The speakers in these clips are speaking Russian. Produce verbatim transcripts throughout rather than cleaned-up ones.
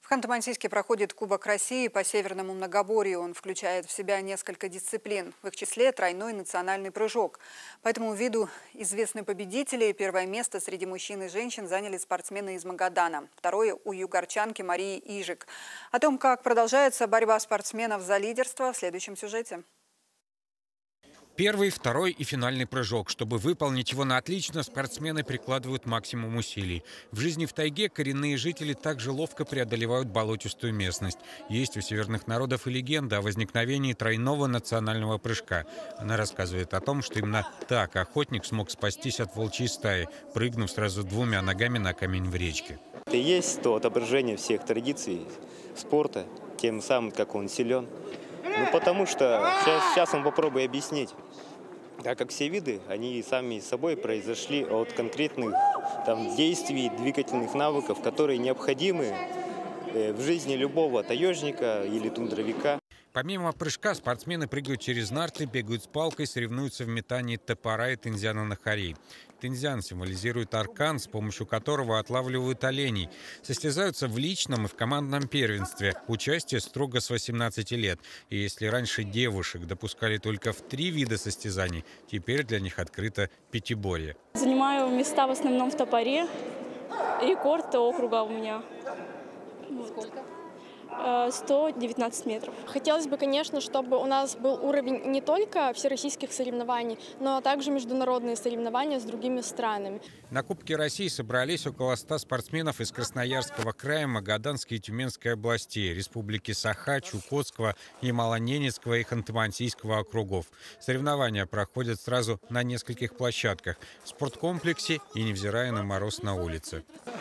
В Ханты-Мансийске проходит Кубок России по северному многоборью. Он включает в себя несколько дисциплин, в их числе тройной национальный прыжок. По этому виду известны победители. Первое место среди мужчин и женщин заняли спортсмены из Магадана. Второе у югорчанки Марии Ижик. О том, как продолжается борьба спортсменов за лидерство, в следующем сюжете. Первый, второй и финальный прыжок. Чтобы выполнить его на отлично, спортсмены прикладывают максимум усилий. В жизни в тайге коренные жители также ловко преодолевают болотистую местность. Есть у северных народов и легенда о возникновении тройного национального прыжка. Она рассказывает о том, что именно так охотник смог спастись от волчьей стаи, прыгнув сразу двумя ногами на камень в речке. Это и есть то отображение всех традиций спорта, тем самым, как он силен. Ну, потому что, сейчас, сейчас он попробую объяснить, так как все виды, они сами собой произошли от конкретных там, действий, двигательных навыков, которые необходимы в жизни любого таежника или тундровика. Помимо прыжка, спортсмены прыгают через нарты, бегают с палкой, соревнуются в метании топора и тензяна на хорей. Тензян символизирует аркан, с помощью которого отлавливают оленей. Состязаются в личном и в командном первенстве. Участие строго с восемнадцати лет. И если раньше девушек допускали только в три вида состязаний, теперь для них открыто пятиборье. Занимаю места в основном в топоре. Рекорд округа у меня. Сколько? сто девятнадцать метров. Хотелось бы, конечно, чтобы у нас был уровень не только всероссийских соревнований, но также международные соревнования с другими странами. На Кубке России собрались около ста спортсменов из Красноярского края, Магаданской и Тюменской областей, Республики Саха, Чукотского, Ямало-Ненецкого и Ханты-Мансийского округов. Соревнования проходят сразу на нескольких площадках, в спорткомплексе и невзирая на мороз на улице.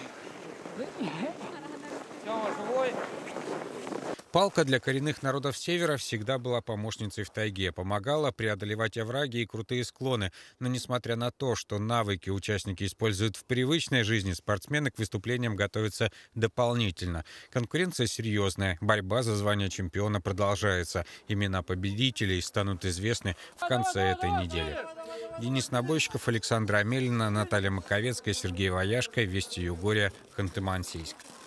Палка для коренных народов Севера всегда была помощницей в тайге, помогала преодолевать овраги и крутые склоны. Но несмотря на то, что навыки участники используют в привычной жизни, спортсмены к выступлениям готовятся дополнительно. Конкуренция серьезная, борьба за звание чемпиона продолжается. Имена победителей станут известны в конце этой недели. Денис Набойщиков, Александра Амелина, Наталья Маковецкая, Сергей Ваяшко, Вести Югория, Ханты-Мансийск.